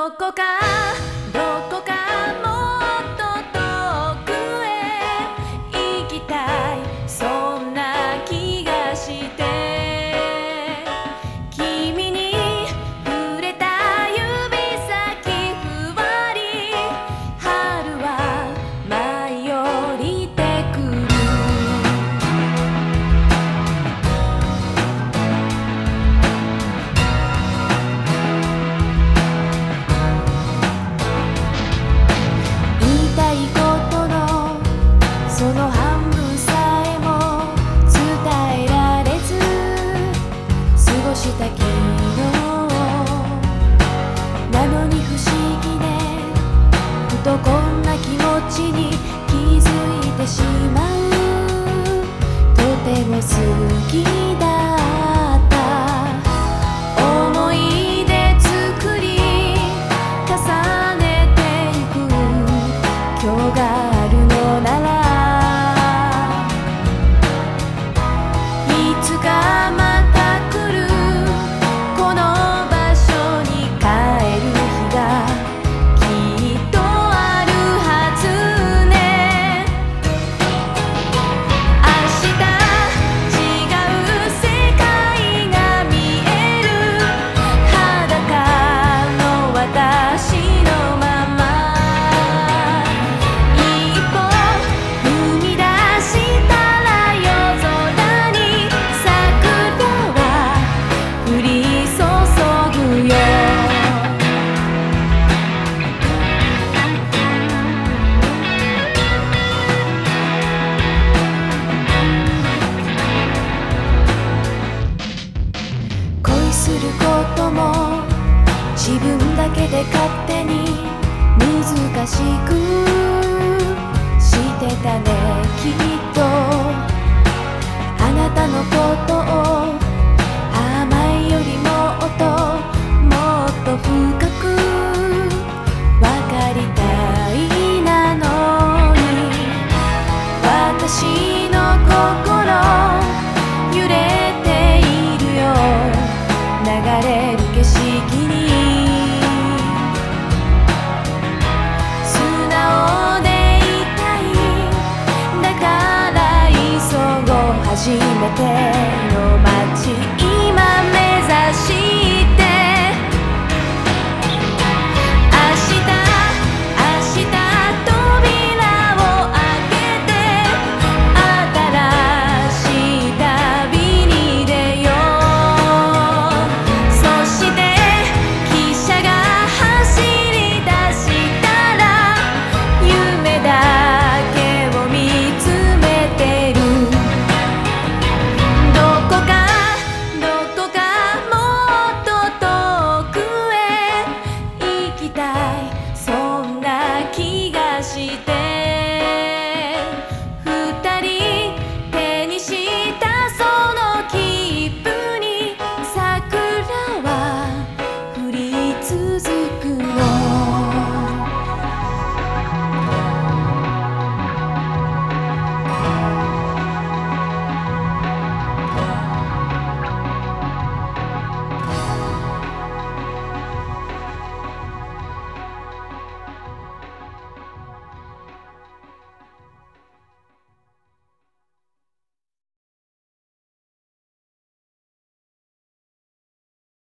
こかどこかもっと遠くへ行きたい、そんな気がして君に触れた指先ふわり、春は舞い降りてくる。言いたいことのその半分さえも伝えられず過ごした昨日なのに不思議ね、ふとこんな気持ちに気づいてしまう。とても好きだった思い出作り重ねてゆく今日があるのなら、いつかまた来るこの場所に帰る日がきっとあるはずね。明日違う世界が見える、裸の私のまま一歩踏み出したら夜空に桜は降り注ぐよ。恋することも自分だけで勝手に難しくしてたね。きっとあなたのことを甘いよりもっともっと深く分かりたいなのに、私の心揺れているよ、流れる景色に素直でいたい、だから急ごう初めての街今目指して明日扉を開けて新しい旅に出よう。そして汽車が走り出したら夢だけを見つめてる。どこかもっと遠くへ行きたい、そんな気がして